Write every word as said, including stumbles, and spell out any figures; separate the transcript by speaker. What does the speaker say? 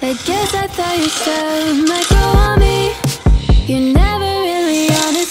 Speaker 1: I guess I thought you still might go on me. You're never really honest